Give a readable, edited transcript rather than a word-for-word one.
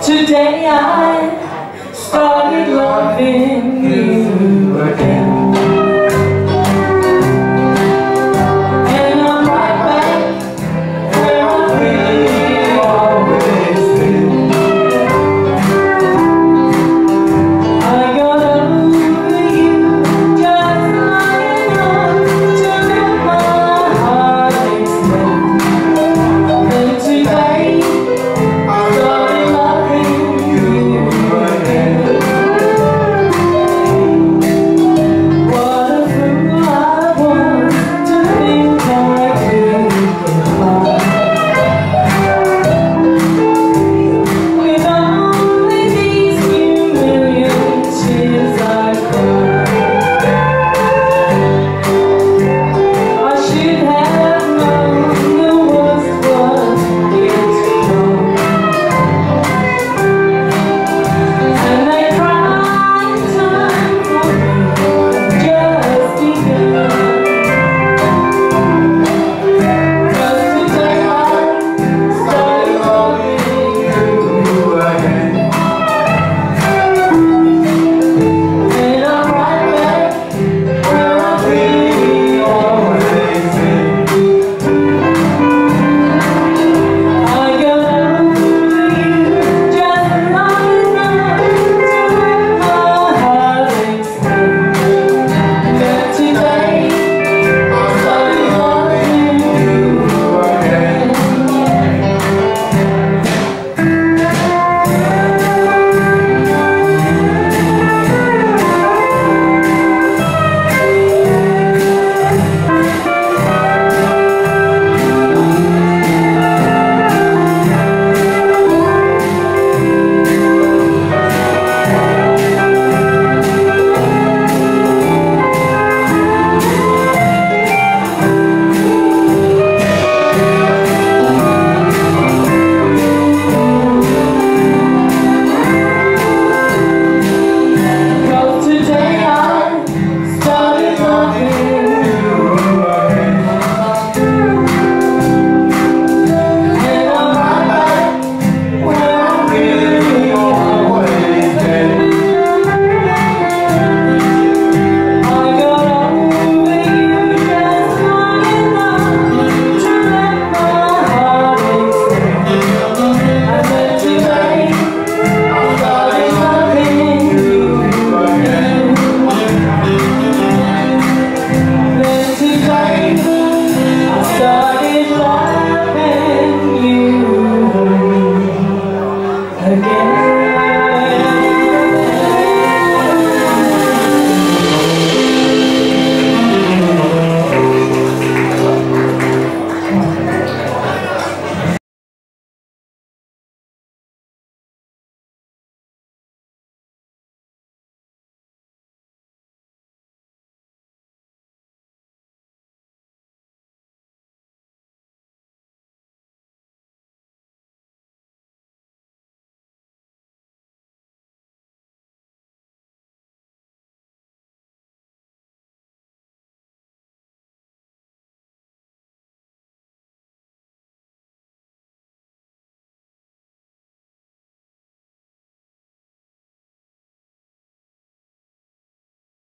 Today I started loving you again. And I'm right back where I've really always been. I got over you just long enough to let my heart extend. And today I started loving you again. What a fool I was to think I could get by with only these few million tears I cried. I should have known the worst was yet to come. And they cried time for me just begun. 'Cause today I started loving you again. And I'm right back where I've really always been. I got over you just long enough to let my heart extend. But today I started loving you again. Cause today I started loving you again. And I'm right back where I've really always been. I got over you just long enough to let my heart extend. And then today I started loving you again. Then today I started loving you again.